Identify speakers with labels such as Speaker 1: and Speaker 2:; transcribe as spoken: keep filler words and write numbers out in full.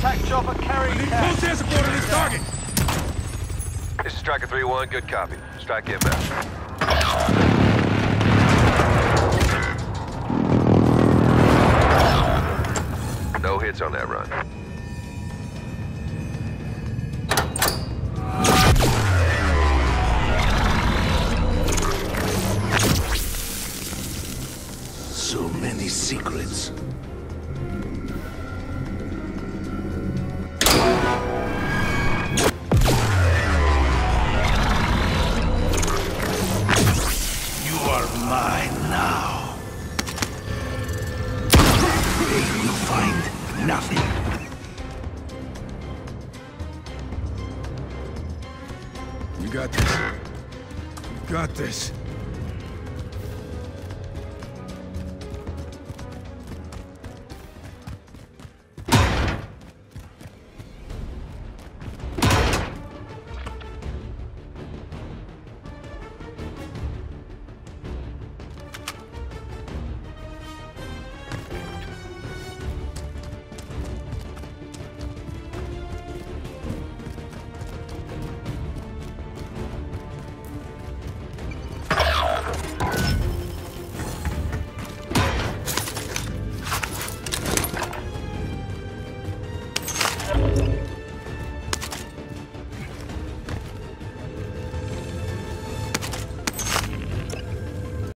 Speaker 1: Attack chopper carrying cash.
Speaker 2: Close air support on this target!
Speaker 3: This is Striker three one, good copy. Strike inbound. No hits on that run.
Speaker 4: So many secrets. You are mine now. They will find nothing.
Speaker 2: You got this. You got this.